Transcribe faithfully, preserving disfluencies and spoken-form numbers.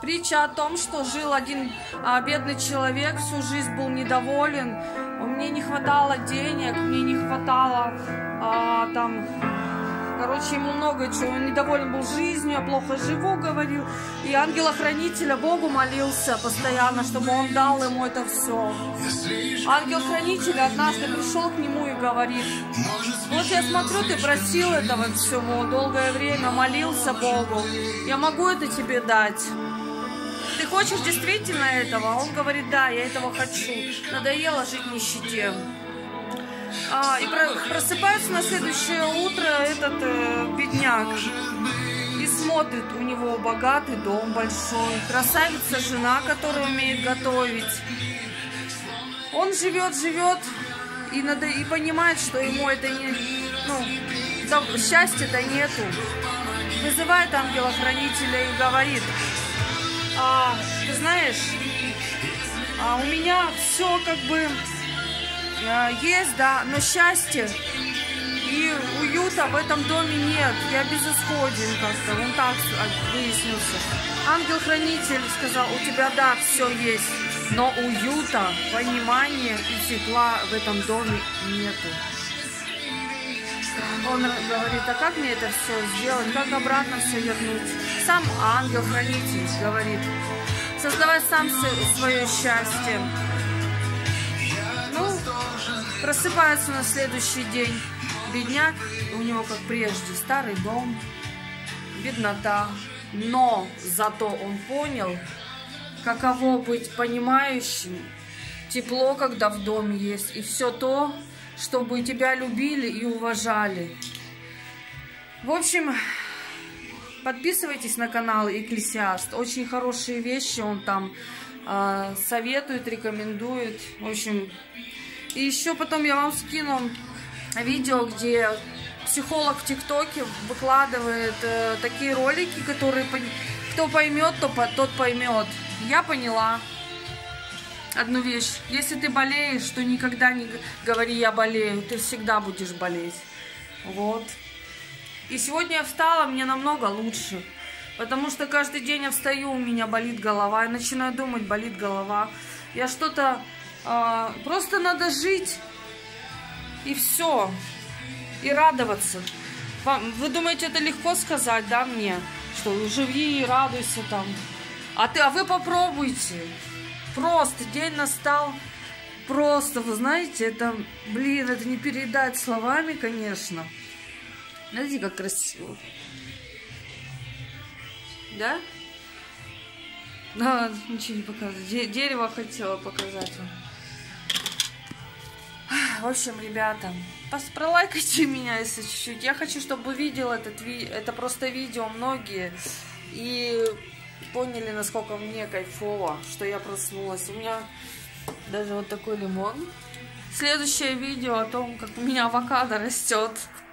Притча о том, что жил один а, бедный человек, всю жизнь был недоволен. Мне не хватало денег, мне не хватало а, там... Короче, ему много чего. Он недоволен был жизнью, я плохо живу, говорил. И ангела-хранителя Богу молился постоянно, чтобы он дал ему это все. Ангел-хранитель однажды пришел к нему и говорит: вот я смотрю, ты просил этого всего долгое время, молился Богу. Я могу это тебе дать. Ты хочешь действительно этого? Он говорит: да, я этого хочу. Надоело жить в нищете. А, и просыпается на следующее утро этот э, бедняк и смотрит, у него богатый дом большой, красавица жена, которая умеет готовить. Он живет, живет и, надо, и понимает, что ему это не, ну, счастья-то нету. Вызывает ангела-хранителя и говорит: а, ты знаешь, а у меня все как бы есть, да, но счастья и уюта в этом доме нет. Я безысходен как-то. Он так выяснился. Ангел-хранитель сказал: у тебя, да, все есть, но уюта, понимания и тепла в этом доме нету. Он говорит: а как мне это все сделать? Как обратно все вернуть? Сам ангел-хранитель говорит: создавай сам свое счастье. Ну, просыпается на следующий день бедняк, у него, как прежде, старый дом, беднота, но зато он понял, каково быть понимающим, тепло, когда в доме есть, и все то, чтобы тебя любили и уважали. В общем, подписывайтесь на канал Экклесиаст, очень хорошие вещи он там э, советует, рекомендует, в общем. И еще потом я вам скину видео, где психолог в ТикТоке выкладывает э, такие ролики, которые кто поймет, то, тот поймет. Я поняла одну вещь. Если ты болеешь, то никогда не говори «я болею», ты всегда будешь болеть. Вот. И сегодня я встала, мне намного лучше. Потому что каждый день я встаю, у меня болит голова. Я начинаю думать, болит голова. Я что-то... А, просто надо жить, и все, и радоваться. Вам, вы думаете, это легко сказать, да, мне? Что живи и радуйся там. А, ты, а вы попробуйте. Просто день настал. Просто, вы знаете, это, блин, это не передать словами, конечно. Знаете, как красиво. Да? Да, ничего не показываю. Дерево хотела показать вам. В общем, ребята, пролайкайте меня, если чуть-чуть. Я хочу, чтобы вы видели этот ви... это просто видео многие и поняли, насколько мне кайфово, что я проснулась. У меня даже вот такой лимон. Следующее видео о том, как у меня авокадо растет.